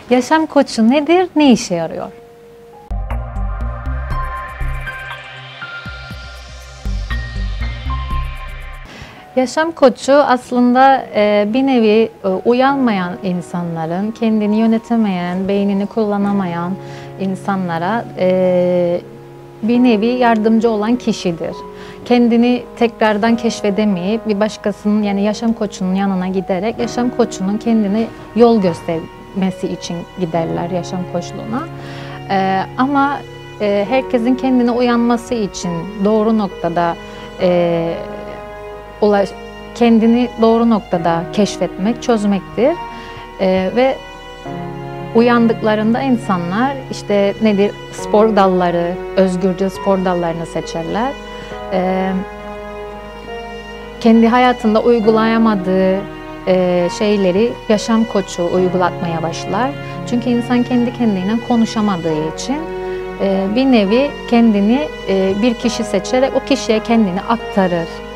Yaşam koçu nedir, ne işe yarıyor? Yaşam koçu aslında bir nevi uyanmayan insanların, kendini yönetemeyen, beynini kullanamayan insanlara bir nevi yardımcı olan kişidir. Kendini tekrardan keşfedemeyip bir başkasının, yani yaşam koçunun yanına giderek yaşam koçunun kendine yol göstermesi için giderler yaşam koçluğuna. Ama herkesin kendine uyanması için doğru noktada kendini doğru noktada keşfetmek, çözmektir. Ve uyandıklarında insanlar işte nedir, spor dalları, özgürce spor dallarını seçerler. Kendi hayatında uygulayamadığı şeyleri yaşam koçu uygulatmaya başlar. Çünkü insan kendi kendine konuşamadığı için bir nevi kendini bir kişi seçerek o kişiye kendini aktarır.